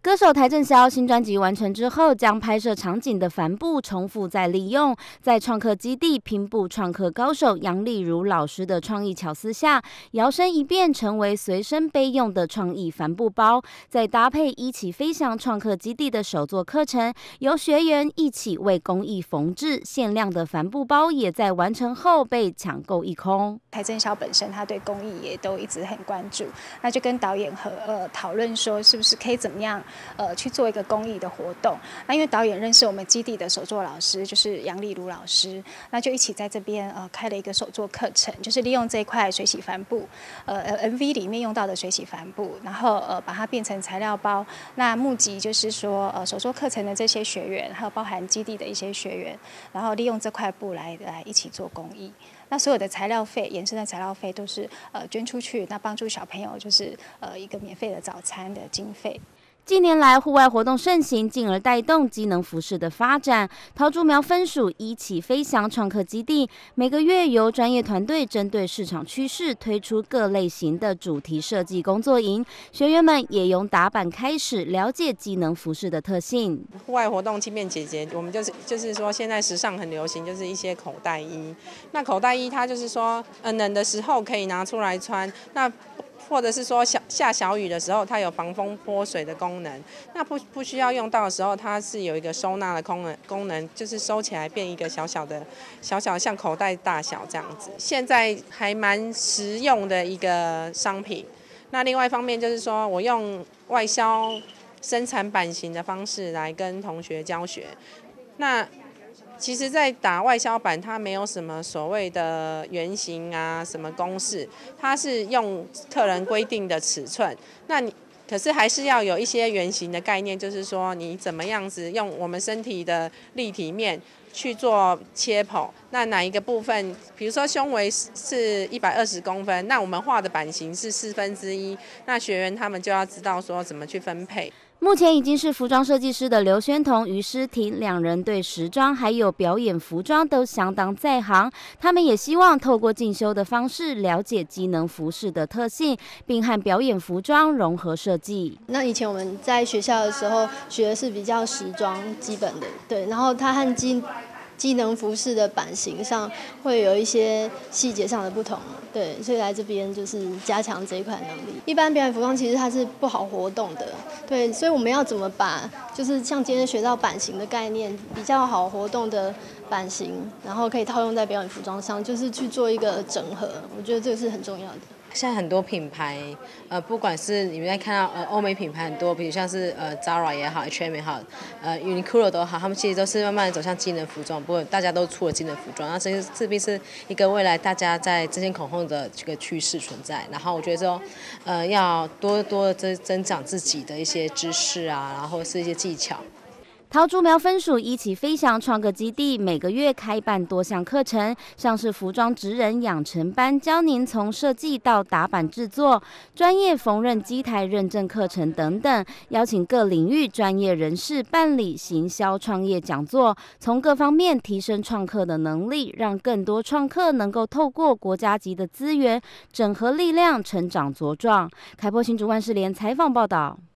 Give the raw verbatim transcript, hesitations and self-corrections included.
歌手邰正宵新专辑完成之后，将拍摄场景的帆布重复再利用，在创客基地拼布创客高手杨丽如老师的创意巧思下，摇身一变成为随身备用的创意帆布包，再搭配一起飞翔创客基地的手作课程，由学员一起为公益缝制，限量的帆布包也在完成后被抢购一空。 邰正宵本身他对公益也都一直很关注，那就跟导演和呃讨论说，是不是可以怎么样呃去做一个公益的活动。那因为导演认识我们基地的手作老师，就是杨丽如老师，那就一起在这边呃开了一个手作课程，就是利用这一块水洗帆布，呃 M V 里面用到的水洗帆布，然后呃把它变成材料包。那募集就是说呃手作课程的这些学员，还有包含基地的一些学员，然后利用这块布来来一起做公益。那所有的材料费、衍生的材料费都是呃捐出去，那帮助小朋友就是呃一个免费的早餐的经费。 近年来，户外活动盛行，进而带动机能服饰的发展。桃竹苗分属一起飞翔创客基地，每个月由专业团队针对市场趋势推出各类型的主题设计工作营，学员们也用打板开始了解机能服饰的特性。 户外活动轻便简洁，我们就是就是说，现在时尚很流行，就是一些口袋衣。那口袋衣它就是说，呃，冷的时候可以拿出来穿。那或者是说小下小雨的时候，它有防风泼水的功能。那不不需要用到的时候，它是有一个收纳的功能，功能就是收起来变一个小小的、小小像口袋大小这样子。现在还蛮实用的一个商品。那另外一方面就是说，我用外销生产版型的方式来跟同学教学。那其实，在打外销版，它没有什么所谓的原型啊，什么公式，它是用客人规定的尺寸。那你可是还是要有一些原型的概念，就是说你怎么样子用我们身体的立体面去做切剖。那哪一个部分，比如说胸围是一百二十公分，那我们画的版型是四分之一，那学员他们就要知道说怎么去分配。 目前已经是服装设计师的刘宣彤、于诗婷两人对时装还有表演服装都相当在行，他们也希望透过进修的方式了解机能服饰的特性，并和表演服装融合设计。 那以前我们在学校的时候学的是比较时装基本的，对，然后它和机机能服饰的版型上会有一些细节上的不同，对，所以来这边就是加强这一块能力。一般表演服装其实它是不好活动的，对，所以我们要怎么把就是像今天学到版型的概念，比较好活动的版型，然后可以套用在表演服装上，就是去做一个整合，我觉得这个是很重要的。 现在很多品牌，呃，不管是你们在看到呃欧美品牌很多，比如像是呃 Zara 也好 ，H and M 也好，呃 Uniqlo 都好，他们其实都是慢慢的走向机能服装，不过大家都出了机能服装，那这势必是一个未来大家在争先恐后的这个趋势存在。然后我觉得说，呃，要多多的增增长自己的一些知识啊，然后是一些技巧。 桃竹苗分属一起飞翔创客基地，每个月开办多项课程，像是服装职人养成班，教您从设计到打版制作，专业缝纫机台认证课程等等，邀请各领域专业人士办理行销创业讲座，从各方面提升创客的能力，让更多创客能够透过国家级的资源，整合力量，成长茁壮。开播新竹万事联采访报道。